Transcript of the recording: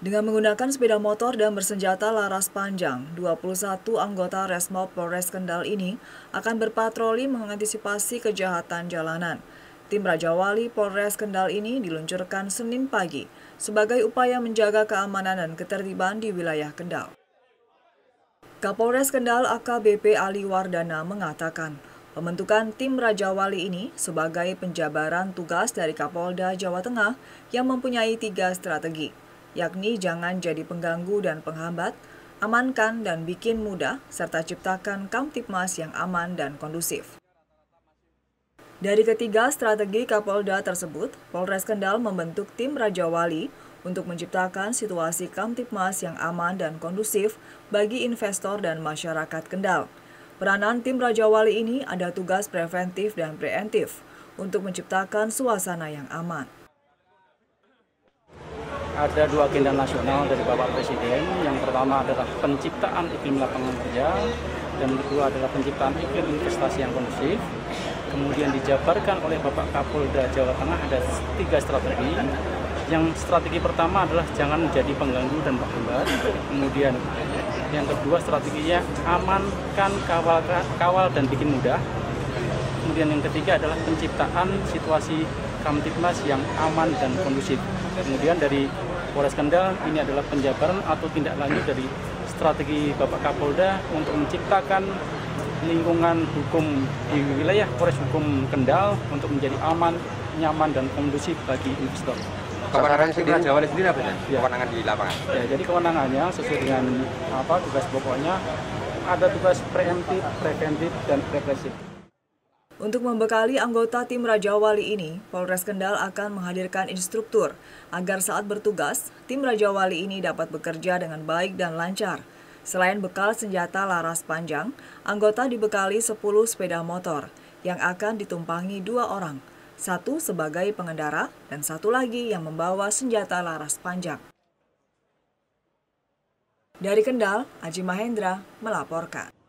Dengan menggunakan sepeda motor dan bersenjata laras panjang, 21 anggota Resmob Polres Kendal ini akan berpatroli mengantisipasi kejahatan jalanan. Tim Raja Wali Polres Kendal ini diluncurkan Senin pagi sebagai upaya menjaga keamanan dan ketertiban di wilayah Kendal. Kapolres Kendal AKBP Ali Wardana mengatakan, pembentukan tim Raja Wali ini sebagai penjabaran tugas dari Kapolda Jawa Tengah yang mempunyai 3 strategi, yakni jangan jadi pengganggu dan penghambat, amankan dan bikin mudah, serta ciptakan Kamtipmas yang aman dan kondusif. Dari ketiga strategi Kapolda tersebut, Polres Kendal membentuk tim Raja Wali untuk menciptakan situasi Kamtipmas yang aman dan kondusif bagi investor dan masyarakat Kendal. Peranan tim Raja Wali ini ada tugas preventif dan preemptif untuk menciptakan suasana yang aman. Ada 2 agenda nasional dari Bapak Presiden. Yang pertama adalah penciptaan iklim lapangan kerja, dan kedua adalah penciptaan iklim investasi yang kondusif. Kemudian dijabarkan oleh Bapak Kapolda Jawa Tengah ada 3 strategi. Yang strategi pertama adalah jangan menjadi pengganggu dan penghambat. Kemudian yang kedua strateginya amankan, kawal dan bikin mudah. Kemudian yang ketiga adalah penciptaan situasi Kamtipmas yang aman dan kondusif. Kemudian dari Polres Kendal ini adalah penjabaran atau tindak lanjut dari strategi Bapak Kapolda untuk menciptakan lingkungan hukum di wilayah Polres Hukum Kendal untuk menjadi aman, nyaman dan kondusif bagi investor. Kewenangan tim Raja Wali sendiri apa ya? Kewenangan di lapangan? Ya, jadi kewenangannya sesuai dengan tugas pokoknya, ada tugas preemptif, preventif, dan represif. Untuk membekali anggota tim Raja Wali ini, Polres Kendal akan menghadirkan instruktur agar saat bertugas, tim Raja Wali ini dapat bekerja dengan baik dan lancar. Selain bekal senjata laras panjang, anggota dibekali 10 sepeda motor yang akan ditumpangi 2 orang, 1 sebagai pengendara dan 1 lagi yang membawa senjata laras panjang. Dari Kendal, Aji Mahendra melaporkan.